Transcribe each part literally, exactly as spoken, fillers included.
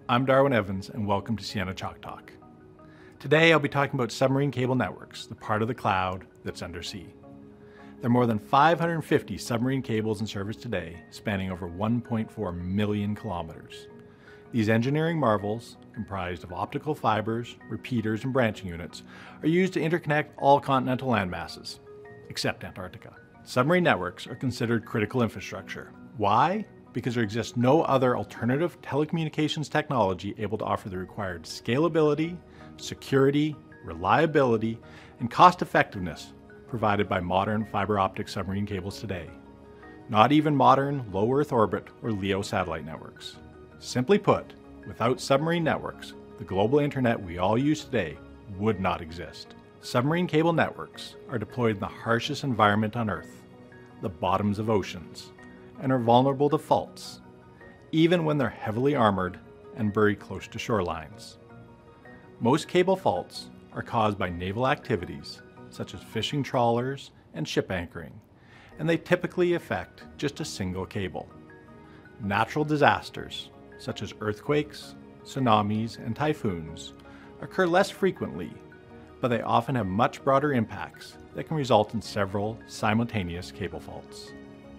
I'm Darwin Evans, and welcome to Ciena Chalk Talk. Today I'll be talking about submarine cable networks, the part of the cloud that's undersea. There are more than five hundred fifty submarine cables in service today, spanning over one point four million kilometers. These engineering marvels, comprised of optical fibers, repeaters, and branching units, are used to interconnect all continental landmasses, except Antarctica. Submarine networks are considered critical infrastructure. Why? Because there exists no other alternative telecommunications technology able to offer the required scalability, security, reliability, and cost-effectiveness provided by modern fiber optic submarine cables today. Not even modern low Earth orbit or LEO satellite networks. Simply put, without submarine networks, the global internet we all use today would not exist. Submarine cable networks are deployed in the harshest environment on Earth, the bottoms of oceans, and are vulnerable to faults, even when they're heavily armored and buried close to shorelines. Most cable faults are caused by naval activities, such as fishing trawlers and ship anchoring, and they typically affect just a single cable. Natural disasters, such as earthquakes, tsunamis, and typhoons, occur less frequently, but they often have much broader impacts that can result in several simultaneous cable faults.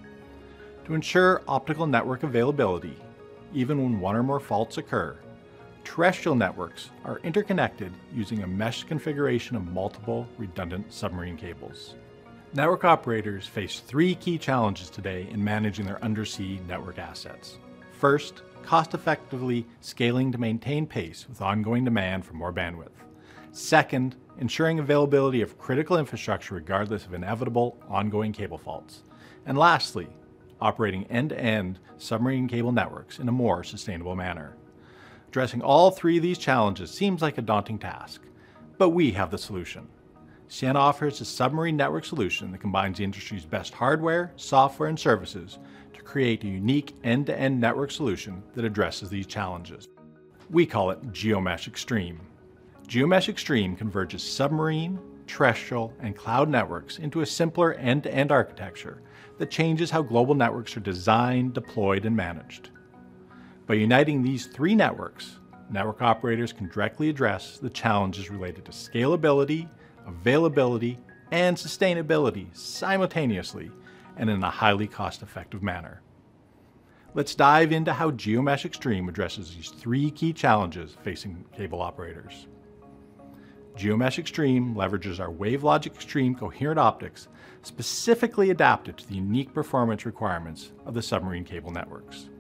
To ensure optical network availability, even when one or more faults occur, terrestrial networks are interconnected using a mesh configuration of multiple redundant submarine cables. Network operators face three key challenges today in managing their undersea network assets. First, cost-effectively scaling to maintain pace with ongoing demand for more bandwidth. Second, ensuring availability of critical infrastructure regardless of inevitable ongoing cable faults. And lastly, operating end-to-end submarine cable networks in a more sustainable manner. Addressing all three of these challenges seems like a daunting task, but we have the solution. Ciena offers a submarine network solution that combines the industry's best hardware, software, and services to create a unique end-to-end network solution that addresses these challenges. We call it GeoMesh Extreme. GeoMesh Extreme converges submarine, terrestrial, and cloud networks into a simpler end-to-end architecture that changes how global networks are designed, deployed, and managed. By uniting these three networks, network operators can directly address the challenges related to scalability, availability, and sustainability simultaneously and in a highly cost-effective manner. Let's dive into how GeoMesh Extreme addresses these three key challenges facing cable operators. GeoMesh Extreme leverages our WaveLogic Extreme coherent optics specifically adapted to the unique performance requirements of the submarine cable networks.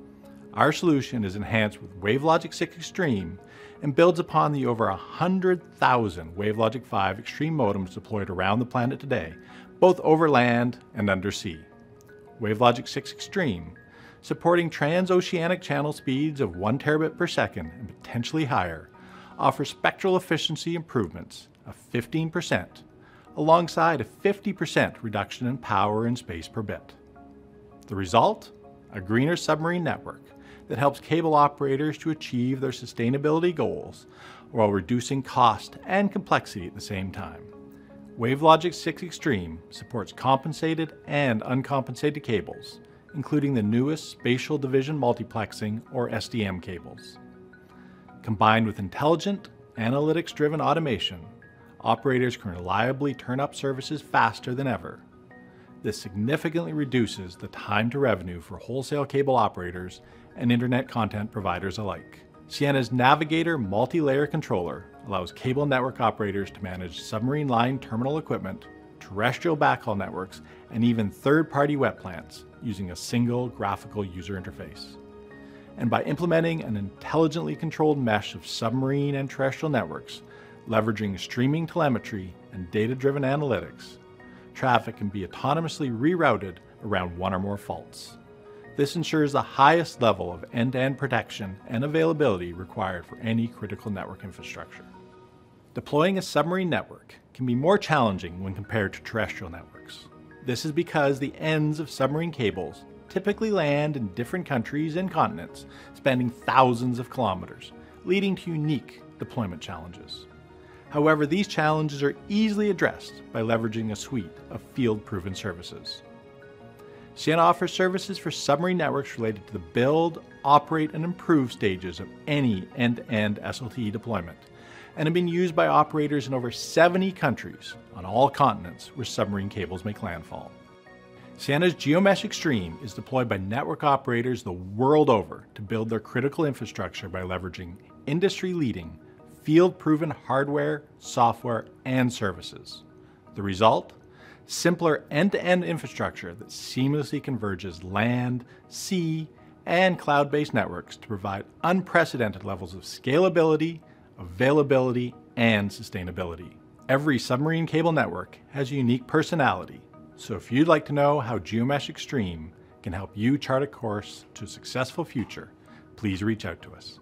Our solution is enhanced with WaveLogic six Extreme and builds upon the over one hundred thousand WaveLogic five Extreme modems deployed around the planet today, both over land and undersea. WaveLogic six Extreme, supporting transoceanic channel speeds of one terabit per second and potentially higher, offers spectral efficiency improvements of fifteen percent, alongside a fifty percent reduction in power and space per bit. The result? A greener submarine network that helps cable operators to achieve their sustainability goals while reducing cost and complexity at the same time. WaveLogic six Extreme supports compensated and uncompensated cables, including the newest spatial division multiplexing or S D M cables. Combined with intelligent, analytics-driven automation, operators can reliably turn up services faster than ever. This significantly reduces the time to revenue for wholesale cable operators and internet content providers alike. Ciena's Navigator multi-layer controller allows cable network operators to manage submarine line terminal equipment, terrestrial backhaul networks, and even third-party wet plants using a single graphical user interface. And by implementing an intelligently controlled mesh of submarine and terrestrial networks, leveraging streaming telemetry and data-driven analytics, traffic can be autonomously rerouted around one or more faults. This ensures the highest level of end-to-end protection and availability required for any critical network infrastructure. Deploying a submarine network can be more challenging when compared to terrestrial networks. This is because the ends of submarine cables typically land in different countries and continents, spanning thousands of kilometers, leading to unique deployment challenges. However, these challenges are easily addressed by leveraging a suite of field-proven services. Ciena offers services for submarine networks related to the build, operate, and improve stages of any end-to-end S L T E deployment, and have been used by operators in over seventy countries on all continents where submarine cables make landfall. Ciena's GeoMesh Extreme is deployed by network operators the world over to build their critical infrastructure by leveraging industry-leading, field-proven hardware, software, and services. The result? Simpler end-to-end infrastructure that seamlessly converges land, sea, and cloud-based networks to provide unprecedented levels of scalability, availability, and sustainability. Every submarine cable network has a unique personality, so if you'd like to know how GeoMesh Extreme can help you chart a course to a successful future, please reach out to us.